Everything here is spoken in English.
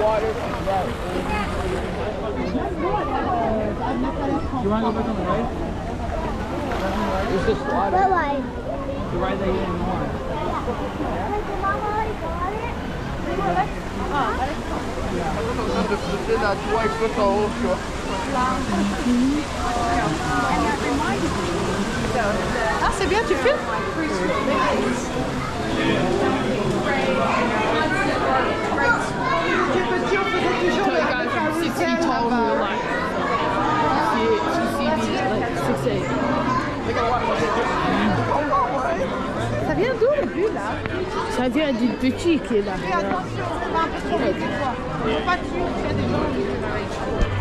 water. You want to go back on the right? There's just water. What light? The ride that you didn't want. Ah, c'est bien, tu filmes? Ça vient d'où le but là? Ça vient du petit qui est là. Fais attention, c'est pas un peu trop vite, quoi. Faut pas tuer, il y a des gens qui